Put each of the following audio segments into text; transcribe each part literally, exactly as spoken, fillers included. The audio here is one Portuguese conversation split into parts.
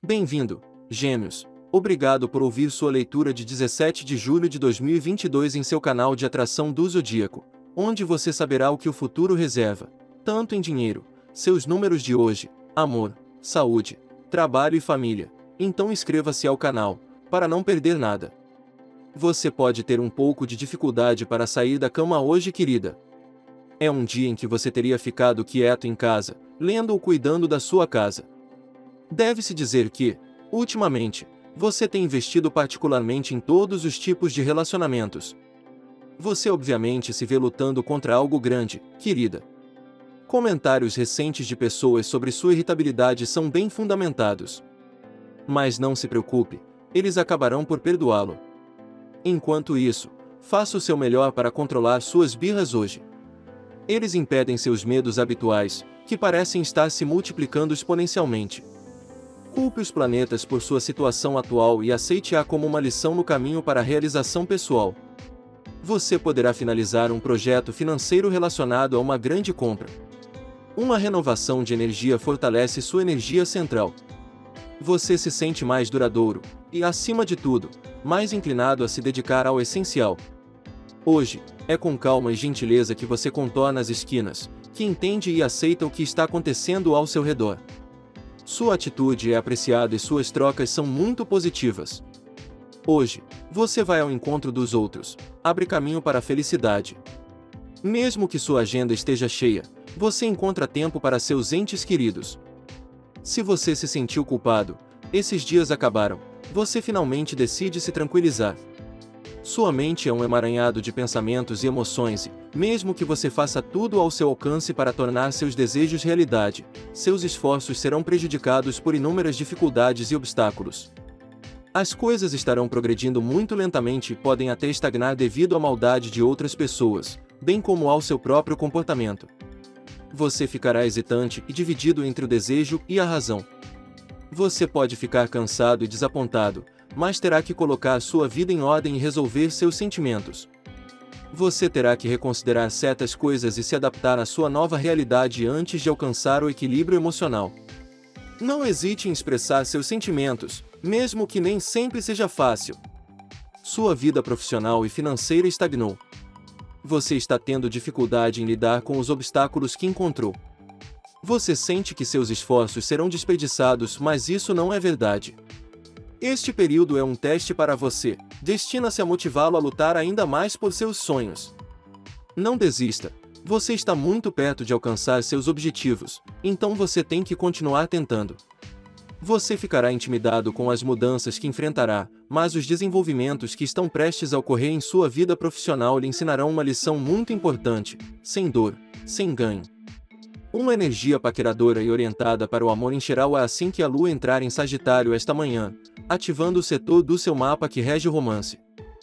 Bem-vindo, Gêmeos. Obrigado por ouvir sua leitura de dezessete de julho de dois mil e vinte e dois em seu canal de atração do Zodíaco, onde você saberá o que o futuro reserva, tanto em dinheiro, seus números de hoje, amor, saúde, trabalho e família. Então inscreva-se ao canal, para não perder nada. Você pode ter um pouco de dificuldade para sair da cama hoje, querida. É um dia em que você teria ficado quieto em casa, lendo ou cuidando da sua casa. Deve-se dizer que, ultimamente, você tem investido particularmente em todos os tipos de relacionamentos. Você obviamente se vê lutando contra algo grande, querida. Comentários recentes de pessoas sobre sua irritabilidade são bem fundamentados. Mas não se preocupe, eles acabarão por perdoá-lo. Enquanto isso, faça o seu melhor para controlar suas birras hoje. Eles impedem seus medos habituais, que parecem estar se multiplicando exponencialmente. Culpe os planetas por sua situação atual e aceite-a como uma lição no caminho para a realização pessoal. Você poderá finalizar um projeto financeiro relacionado a uma grande compra. Uma renovação de energia fortalece sua energia central. Você se sente mais duradouro e, acima de tudo, mais inclinado a se dedicar ao essencial. Hoje, é com calma e gentileza que você contorna as esquinas, que entende e aceita o que está acontecendo ao seu redor. Sua atitude é apreciada e suas trocas são muito positivas. Hoje, você vai ao encontro dos outros, abre caminho para a felicidade. Mesmo que sua agenda esteja cheia, você encontra tempo para seus entes queridos. Se você se sentiu culpado, esses dias acabaram, você finalmente decide se tranquilizar. Sua mente é um emaranhado de pensamentos e emoções e, mesmo que você faça tudo ao seu alcance para tornar seus desejos realidade, seus esforços serão prejudicados por inúmeras dificuldades e obstáculos. As coisas estarão progredindo muito lentamente e podem até estagnar devido à maldade de outras pessoas, bem como ao seu próprio comportamento. Você ficará hesitante e dividido entre o desejo e a razão. Você pode ficar cansado e desapontado, mas terá que colocar sua vida em ordem e resolver seus sentimentos. Você terá que reconsiderar certas coisas e se adaptar à sua nova realidade antes de alcançar o equilíbrio emocional. Não hesite em expressar seus sentimentos, mesmo que nem sempre seja fácil. Sua vida profissional e financeira estagnou. Você está tendo dificuldade em lidar com os obstáculos que encontrou. Você sente que seus esforços serão desperdiçados, mas isso não é verdade. Este período é um teste para você, destina-se a motivá-lo a lutar ainda mais por seus sonhos. Não desista, você está muito perto de alcançar seus objetivos, então você tem que continuar tentando. Você ficará intimidado com as mudanças que enfrentará, mas os desenvolvimentos que estão prestes a ocorrer em sua vida profissional lhe ensinarão uma lição muito importante, sem dor, sem ganho. Uma energia paqueradora e orientada para o amor encherá-o assim que a lua entrar em Sagitário esta manhã, ativando o setor do seu mapa que rege o romance.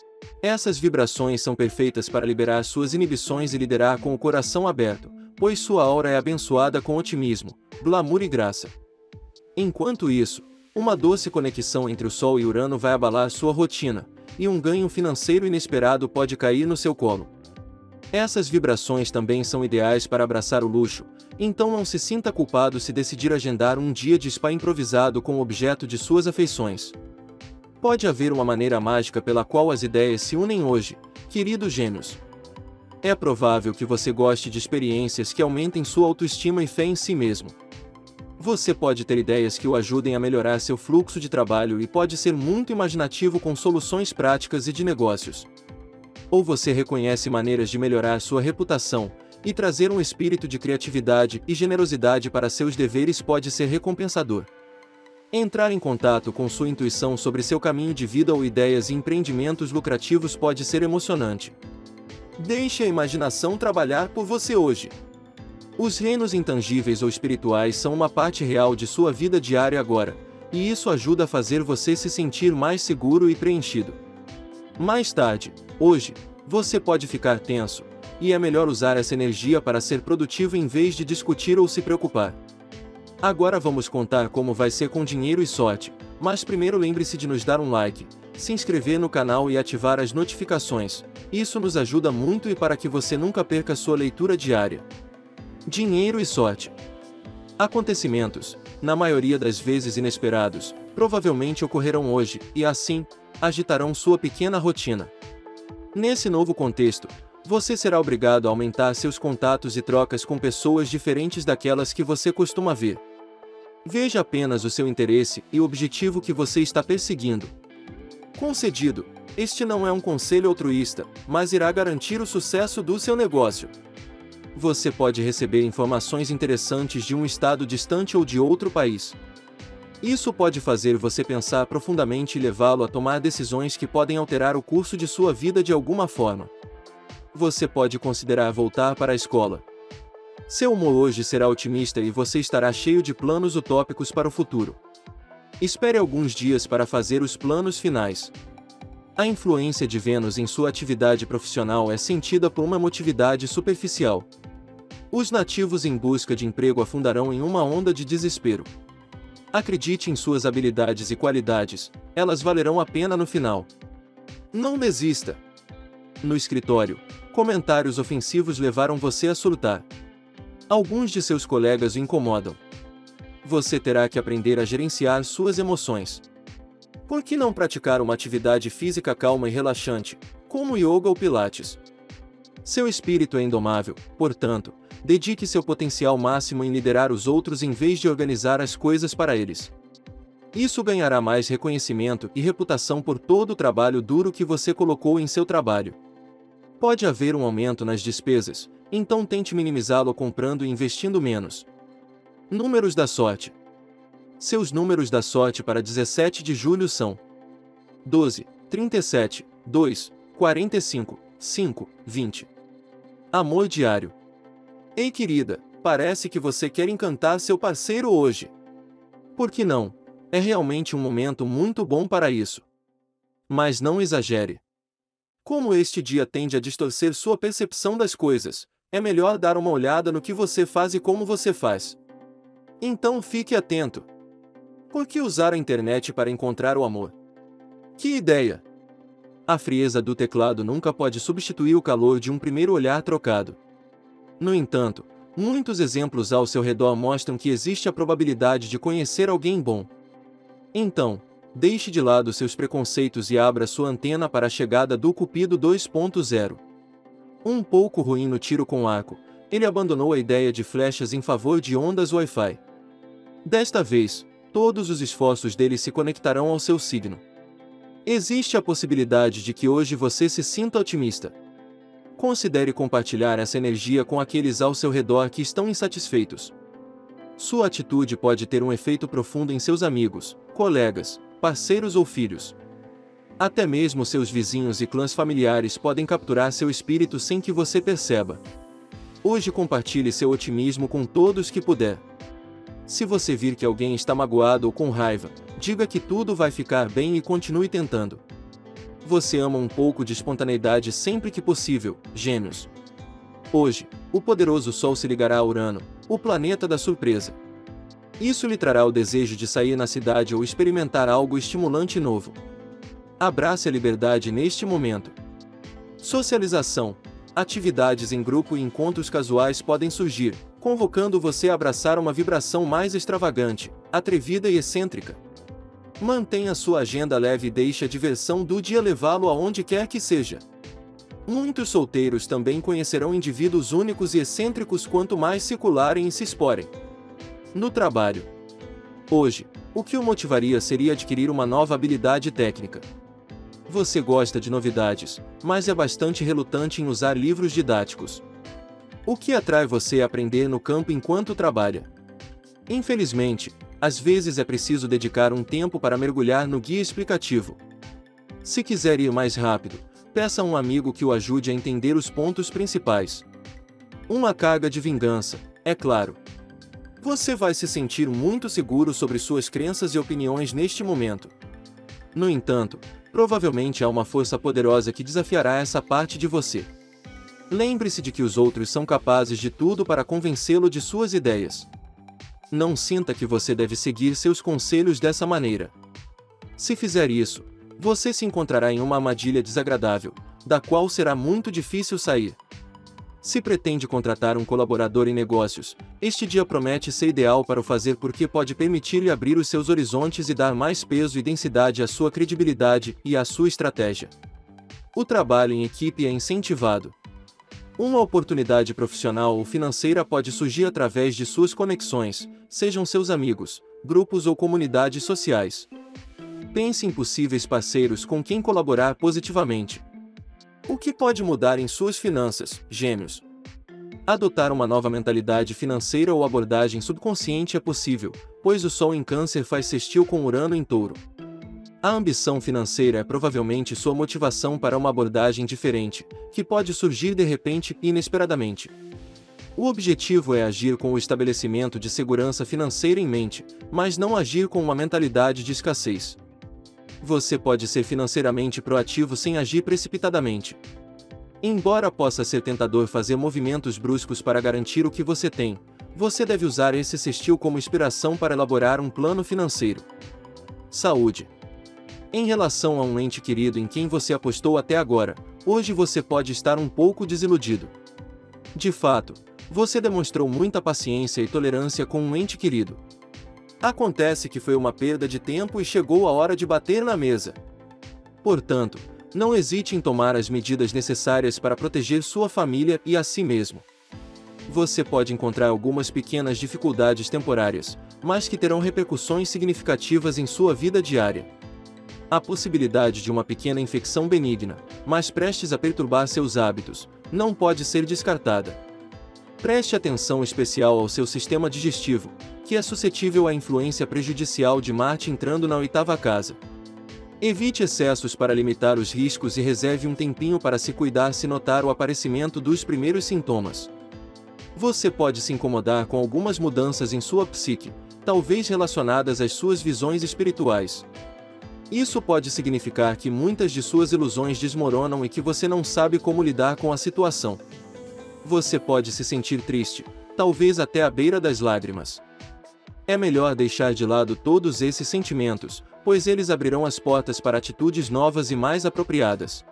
Essas vibrações são perfeitas para liberar suas inibições e liderar com o coração aberto, pois sua aura é abençoada com otimismo, glamour e graça. Enquanto isso, uma doce conexão entre o Sol e Urano vai abalar sua rotina, e um ganho financeiro inesperado pode cair no seu colo. Essas vibrações também são ideais para abraçar o luxo, então não se sinta culpado se decidir agendar um dia de spa improvisado com o objeto de suas afeições. Pode haver uma maneira mágica pela qual as ideias se unem hoje, queridos Gêmeos. É provável que você goste de experiências que aumentem sua autoestima e fé em si mesmo. Você pode ter ideias que o ajudem a melhorar seu fluxo de trabalho e pode ser muito imaginativo com soluções práticas e de negócios. Ou você reconhece maneiras de melhorar sua reputação, e trazer um espírito de criatividade e generosidade para seus deveres pode ser recompensador. Entrar em contato com sua intuição sobre seu caminho de vida ou ideias e empreendimentos lucrativos pode ser emocionante. Deixe a imaginação trabalhar por você hoje. Os reinos intangíveis ou espirituais são uma parte real de sua vida diária agora, e isso ajuda a fazer você se sentir mais seguro e preenchido. Mais tarde, hoje, você pode ficar tenso, e é melhor usar essa energia para ser produtivo em vez de discutir ou se preocupar. Agora vamos contar como vai ser com dinheiro e sorte, mas primeiro lembre-se de nos dar um like, se inscrever no canal e ativar as notificações, isso nos ajuda muito e para que você nunca perca sua leitura diária. Dinheiro e sorte. Acontecimentos. na maioria das vezes inesperados, provavelmente ocorrerão hoje, e assim, agitarão sua pequena rotina. Nesse novo contexto, você será obrigado a aumentar seus contatos e trocas com pessoas diferentes daquelas que você costuma ver. Veja apenas o seu interesse e o objetivo que você está perseguindo. Concedido, este não é um conselho altruísta, mas irá garantir o sucesso do seu negócio. Você pode receber informações interessantes de um estado distante ou de outro país. Isso pode fazer você pensar profundamente e levá-lo a tomar decisões que podem alterar o curso de sua vida de alguma forma. Você pode considerar voltar para a escola. Seu humor hoje será otimista e você estará cheio de planos utópicos para o futuro. Espere alguns dias para fazer os planos finais. A influência de Vênus em sua atividade profissional é sentida por uma emotividade superficial. Os nativos em busca de emprego afundarão em uma onda de desespero. Acredite em suas habilidades e qualidades, elas valerão a pena no final. Não desista. No escritório, comentários ofensivos levaram você a surtar. Alguns de seus colegas o incomodam. Você terá que aprender a gerenciar suas emoções. Por que não praticar uma atividade física calma e relaxante, como yoga ou pilates? Seu espírito é indomável, portanto, dedique seu potencial máximo em liderar os outros em vez de organizar as coisas para eles. Isso ganhará mais reconhecimento e reputação por todo o trabalho duro que você colocou em seu trabalho. Pode haver um aumento nas despesas, então tente minimizá-lo comprando e investindo menos. Números da sorte. Seus números da sorte para dezessete de julho são doze, trinta e sete, dois, quarenta e cinco, cinco, vinte. Amor diário. Ei querida, parece que você quer encantar seu parceiro hoje. Por que não? É realmente um momento muito bom para isso. Mas não exagere. Como este dia tende a distorcer sua percepção das coisas, é melhor dar uma olhada no que você faz e como você faz. Então fique atento. Por que usar a internet para encontrar o amor? Que ideia! A frieza do teclado nunca pode substituir o calor de um primeiro olhar trocado. No entanto, muitos exemplos ao seu redor mostram que existe a probabilidade de conhecer alguém bom. Então, deixe de lado seus preconceitos e abra sua antena para a chegada do Cupido dois ponto zero. Um pouco ruim no tiro com arco, ele abandonou a ideia de flechas em favor de ondas Wi-Fi. Desta vez, todos os esforços dele se conectarão ao seu signo. Existe a possibilidade de que hoje você se sinta otimista. Considere compartilhar essa energia com aqueles ao seu redor que estão insatisfeitos. Sua atitude pode ter um efeito profundo em seus amigos, colegas, parceiros ou filhos. Até mesmo seus vizinhos e clãs familiares podem capturar seu espírito sem que você perceba. Hoje compartilhe seu otimismo com todos que puder. Se você vir que alguém está magoado ou com raiva, diga que tudo vai ficar bem e continue tentando. Você ama um pouco de espontaneidade sempre que possível, Gêmeos. Hoje, o poderoso Sol se ligará a Urano, o planeta da surpresa. Isso lhe trará o desejo de sair na cidade ou experimentar algo estimulante e novo. Abrace a liberdade neste momento. Socialização. Atividades em grupo e encontros casuais podem surgir, convocando você a abraçar uma vibração mais extravagante, atrevida e excêntrica. Mantenha sua agenda leve e deixe a diversão do dia levá-lo aonde quer que seja. Muitos solteiros também conhecerão indivíduos únicos e excêntricos quanto mais circularem e se exporem. No trabalho. Hoje, o que o motivaria seria adquirir uma nova habilidade técnica. Você gosta de novidades, mas é bastante relutante em usar livros didáticos. O que atrai você a aprender no campo enquanto trabalha? Infelizmente, às vezes é preciso dedicar um tempo para mergulhar no guia explicativo. Se quiser ir mais rápido, peça a um amigo que o ajude a entender os pontos principais. Uma carga de vingança, é claro. Você vai se sentir muito seguro sobre suas crenças e opiniões neste momento. No entanto, provavelmente há uma força poderosa que desafiará essa parte de você. Lembre-se de que os outros são capazes de tudo para convencê-lo de suas ideias. Não sinta que você deve seguir seus conselhos dessa maneira. Se fizer isso, você se encontrará em uma armadilha desagradável, da qual será muito difícil sair. Se pretende contratar um colaborador em negócios, este dia promete ser ideal para o fazer porque pode permitir-lhe abrir os seus horizontes e dar mais peso e densidade à sua credibilidade e à sua estratégia. O trabalho em equipe é incentivado. Uma oportunidade profissional ou financeira pode surgir através de suas conexões, sejam seus amigos, grupos ou comunidades sociais. Pense em possíveis parceiros com quem colaborar positivamente. O que pode mudar em suas finanças, Gêmeos? Adotar uma nova mentalidade financeira ou abordagem subconsciente é possível, pois o Sol em Câncer faz sextil com Urano em Touro. A ambição financeira é provavelmente sua motivação para uma abordagem diferente, que pode surgir de repente e inesperadamente. O objetivo é agir com o estabelecimento de segurança financeira em mente, mas não agir com uma mentalidade de escassez. Você pode ser financeiramente proativo sem agir precipitadamente. Embora possa ser tentador fazer movimentos bruscos para garantir o que você tem, você deve usar esse sextil como inspiração para elaborar um plano financeiro. Saúde. Em relação a um ente querido em quem você apostou até agora, hoje você pode estar um pouco desiludido. De fato, você demonstrou muita paciência e tolerância com um ente querido. Acontece que foi uma perda de tempo e chegou a hora de bater na mesa. Portanto, não hesite em tomar as medidas necessárias para proteger sua família e a si mesmo. Você pode encontrar algumas pequenas dificuldades temporárias, mas que terão repercussões significativas em sua vida diária. A possibilidade de uma pequena infecção benigna, mas prestes a perturbar seus hábitos, não pode ser descartada. Preste atenção especial ao seu sistema digestivo, que é suscetível à influência prejudicial de Marte entrando na oitava casa. Evite excessos para limitar os riscos e reserve um tempinho para se cuidar se notar o aparecimento dos primeiros sintomas. Você pode se incomodar com algumas mudanças em sua psique, talvez relacionadas às suas visões espirituais. Isso pode significar que muitas de suas ilusões desmoronam e que você não sabe como lidar com a situação. Você pode se sentir triste, talvez até à beira das lágrimas. É melhor deixar de lado todos esses sentimentos, pois eles abrirão as portas para atitudes novas e mais apropriadas.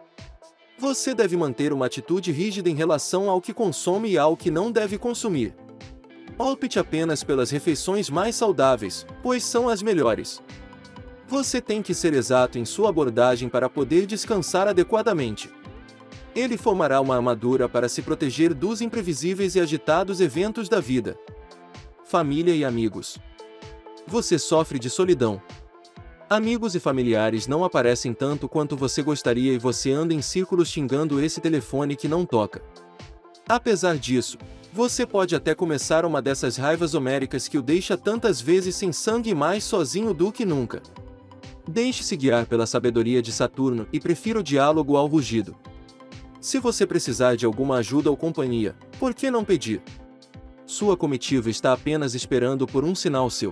Você deve manter uma atitude rígida em relação ao que consome e ao que não deve consumir. Opte apenas pelas refeições mais saudáveis, pois são as melhores. Você tem que ser exato em sua abordagem para poder descansar adequadamente. Ele formará uma armadura para se proteger dos imprevisíveis e agitados eventos da vida. Família e amigos. Você sofre de solidão. Amigos e familiares não aparecem tanto quanto você gostaria e você anda em círculos xingando esse telefone que não toca. Apesar disso, você pode até começar uma dessas raivas homéricas que o deixa tantas vezes sem sangue e mais sozinho do que nunca. Deixe-se guiar pela sabedoria de Saturno e prefira o diálogo ao rugido. Se você precisar de alguma ajuda ou companhia, por que não pedir? Sua comitiva está apenas esperando por um sinal seu.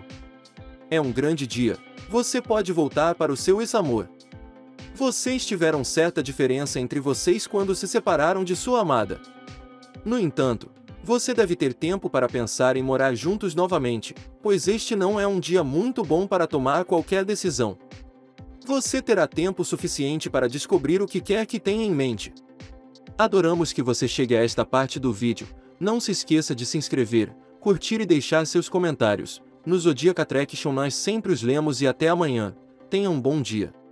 É um grande dia, você pode voltar para o seu ex-amor. Vocês tiveram certa diferença entre vocês quando se separaram de sua amada. No entanto, você deve ter tempo para pensar em morar juntos novamente, pois este não é um dia muito bom para tomar qualquer decisão. Você terá tempo suficiente para descobrir o que quer que tenha em mente. Adoramos que você chegue a esta parte do vídeo. Não se esqueça de se inscrever, curtir e deixar seus comentários. No Zodiac Attraction nós sempre os lemos e até amanhã. Tenha um bom dia.